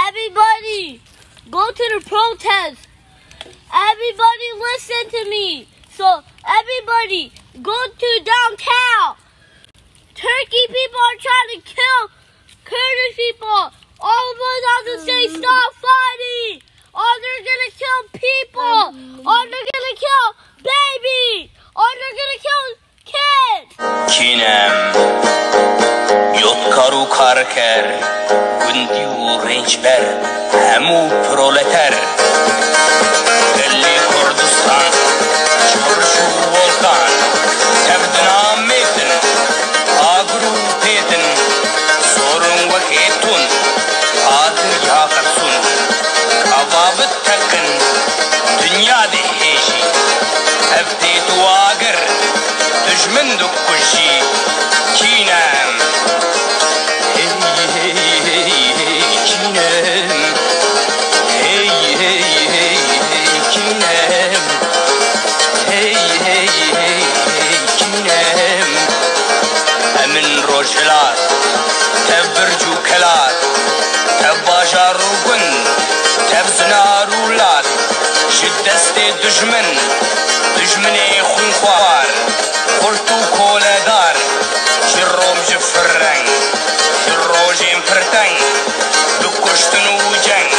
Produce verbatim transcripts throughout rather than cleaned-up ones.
Everybody, go to the protest. Everybody listen to me. So everybody, go to downtown. Turkey people are trying to kill Kurdish people. All of us have to say stop fighting. Or they're gonna kill people. Or they're gonna kill babies. Or they're gonna kill kids. Kinem Yotkaru karker Gundi u rençber Hemu proleter Belli Kurdistan Çorşu volkan Tevdin ametin Agru petin Sorun vakitun Adır yakatsun Kavabıt takın Dünya deheji Eftet vagır Düşmün dukkuji Kinem Hey hey hey hey Kinem Hey hey hey hey Kinem Hey hey hey hey Kinem Emin rojlar Tevbircu kelar Tevbajaru gun Tevznarular Şiddeste düşmün Düşmüne khunkhwar Kurtu koledar Jirrom jifreng Jirrojim perteng Dukuştun uceng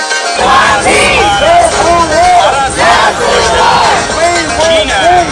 Kinem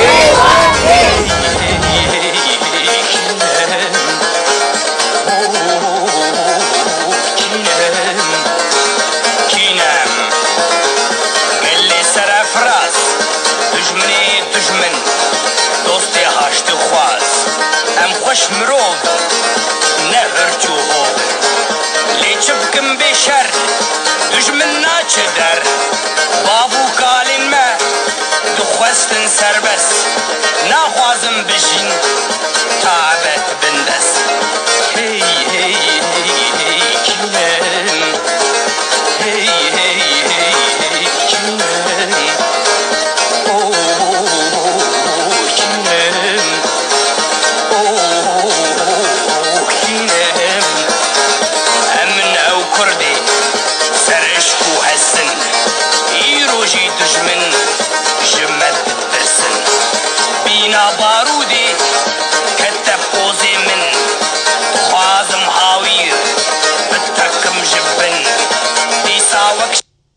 Kinem Belli serafras Düşmüne düşmün Dosti haştı khwaz Em خوش مرov Ne hırçu hov Leçip kim beşer Düşmün naçı der Babu kalinme Dukhwestin serbest Nakhwazım bijin Tabet bindes Hey hey hey hey Kinem Hey hey hey hey Kinem Oh Kinem Oh Kinem Emin ev kurdi Serişku hessin İroji düşmün Jimmet bittirsin Bina barudi Kettep kozi min Khwazım havir Bittakım jibbin Disa vak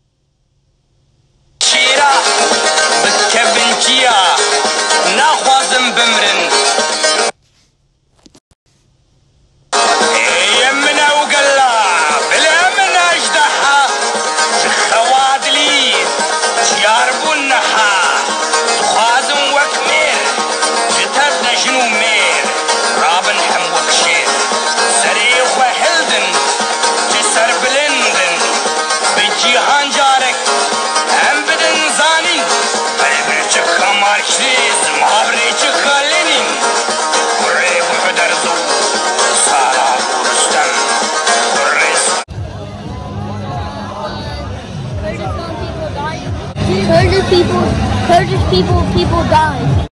Şira Bitkevin kiya Nakhwazım bimrin يمنا وقلا بلا من اجدحها خوادلي جاربو النحا خازم وكمير جتر نجنو مير رابن حم وكشير سريخ وحلدن جسر بلندن بجيهان جارك هم بدن زانين بلبرچك ماركسيز مابريچك لينين قريب حدرزو سارا ورستم قريس Kurdish people, Kurdish people, people die.